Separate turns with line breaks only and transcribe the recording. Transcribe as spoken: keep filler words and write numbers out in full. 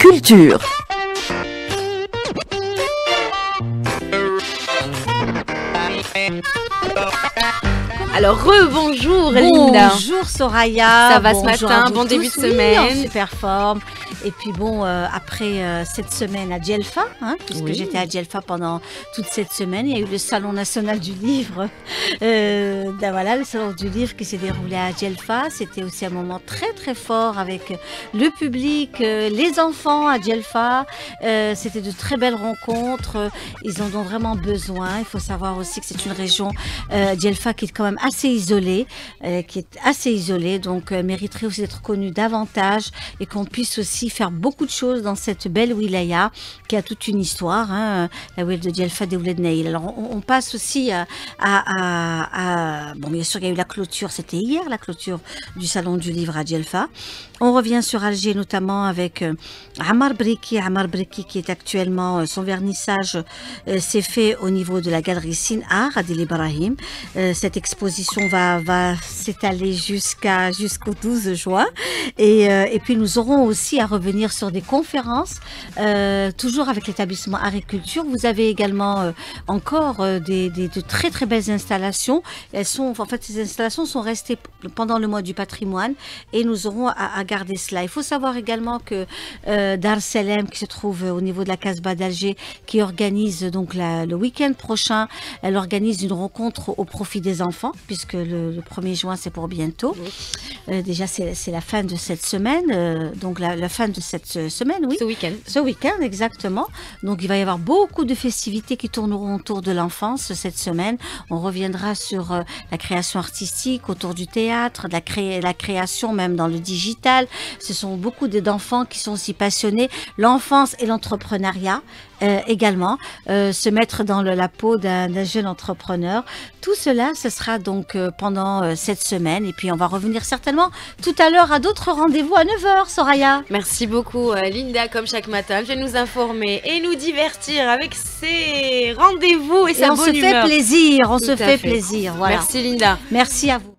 culture.
Alors, re-bonjour Linda.
Bonjour Soraya.
Ça va ce
Bonjour
matin,
à vous
bon début
tous.
de
Oui,
semaine.
en super forme. Et puis bon, euh, après euh, cette semaine à Djelfa, hein, puisque
Oui.
j'étais à Djelfa pendant toute cette semaine, il y a eu le Salon national du livre. Euh, ben voilà, le Salon du livre qui s'est déroulé à Djelfa. C'était aussi un moment très très fort avec le public, euh, les enfants à Djelfa. Euh, C'était de très belles rencontres. Ils en ont vraiment besoin. Il faut savoir aussi que c'est une région, euh, Djelfa, qui est quand même assez isolée, euh, qui est assez isolée, donc euh, mériterait aussi d'être connue davantage et qu'on puisse aussi faire beaucoup de choses dans cette belle wilaya qui a toute une histoire, hein, la wilaya de Djelfa des Ouled Naïl. Alors on, on passe aussi à, à, à, à... Bon, bien sûr, il y a eu la clôture, c'était hier, la clôture du Salon du Livre à Djelfa. On revient sur Alger, notamment avec euh, Ammar Briki, Ammar Briki qui est actuellement, euh, son vernissage euh, s'est fait au niveau de la galerie Sin-Art à Adil Ibrahim. Euh, cette exposition va, va s'étaler jusqu'à, jusqu'au douze juin. Et, euh, et puis nous aurons aussi à revenir sur des conférences, euh, toujours avec l'établissement Agriculture. Vous avez également euh, encore euh, des, des, de très très belles installations. Elles sont, en fait, ces installations sont restées pendant le mois du patrimoine et nous aurons à, à garder cela. Il faut savoir également que euh, Dar Selem, qui se trouve au niveau de la Casbah d'Alger, qui organise donc la, le week-end prochain, elle organise une rencontre au profit des enfants, puisque le, le premier juin c'est pour bientôt.
Oui.
Euh, déjà c'est c'est la fin de cette semaine, euh, donc la, la fin de cette semaine, oui.
Ce week-end.
Ce week-end, exactement. Donc, il va y avoir beaucoup de festivités qui tourneront autour de l'enfance cette semaine. On reviendra sur euh, la création artistique autour du théâtre, de la, cré la création même dans le digital. Ce sont beaucoup d'enfants qui sont aussi passionnés. L'enfance et l'entrepreneuriat euh, également. Euh, se mettre dans le, la peau d'un jeune entrepreneur. Tout cela, ce sera donc euh, pendant euh, cette semaine. Et puis, on va revenir certainement tout à l'heure à d'autres rendez-vous à neuf heures, Soraya.
Merci beaucoup euh, Linda, comme chaque matin. Elle vient nous informer et nous divertir avec ses rendez-vous et,
Et
sa
on
bonne
se fait
humeur.
plaisir, on
Tout
se
à
fait
fait.
plaisir. Voilà.
Merci Linda.
Merci à vous.